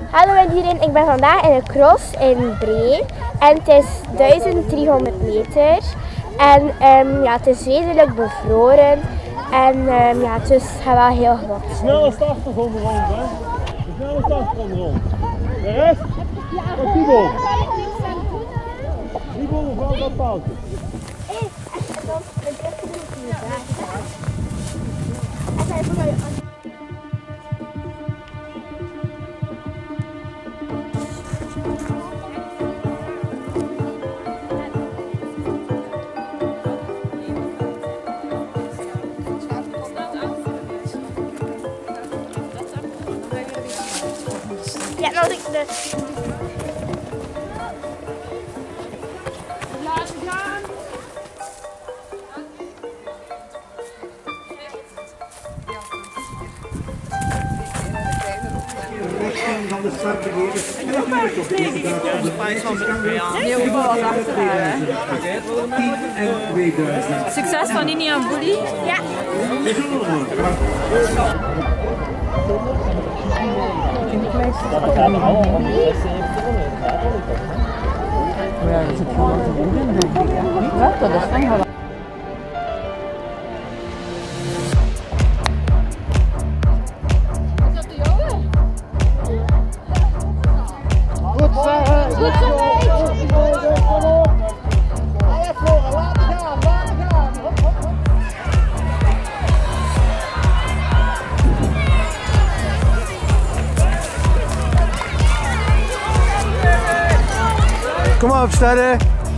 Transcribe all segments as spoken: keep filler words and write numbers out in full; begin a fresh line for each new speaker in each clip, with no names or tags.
Hallo iedereen, ik ben vandaag in een cross in Bree en het is duizend driehonderd meter en um, ja, het is redelijk bevroren en um, ja, het is gaat wel heel glad.
De snelle starters onder ons, hè? De snelle starters onder ons. De rest? Wat die bol? Die bol of wel dat paaltje?
Ja, nou ik de...
Laten gaan!
Van de start begeven. En natuurlijk op de
Spijs van heel veel wat achteraan.
tien en tweeduizend.
Succes van Nini en Boelie.
Ja.
Dat gaat nog allemaal om de zeventig
Ja, dat is het gewoon te doen, denk ik. Ja, dat is van wel.
Goed Sarah, goed zo! Kom op! Alle voren, laten gaan, laten gaan! Hop, hop, hop. Kom op, sterren!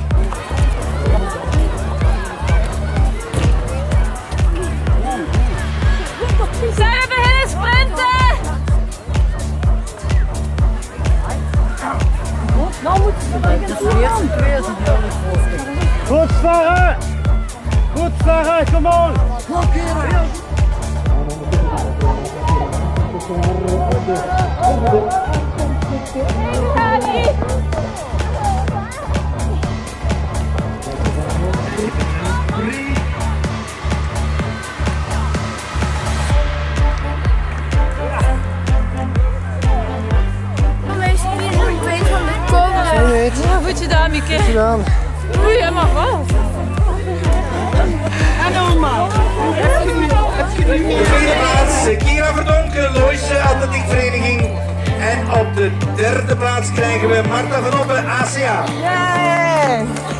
Zij beginnen sprinten! Nou moet ze beginnen.
Goed Sarah! Goed Sarah, kom on!
Ja, goed gedaan, Mieke. Goed gedaan. Oei, helemaal vast. En oma.
De tweede plaats, Kira Verdonken, Loische Atletiekvereniging. En op de derde plaats krijgen we Marta van Oppen, A C A.
Yay!